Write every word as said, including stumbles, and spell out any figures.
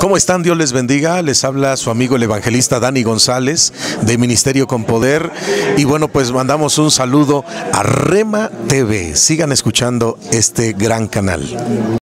¿Cómo están? Dios les bendiga. Les habla su amigo el evangelista Dani González de Ministerio con Poder. Y bueno, pues mandamos un saludo a Rema T V. Sigan escuchando este gran canal.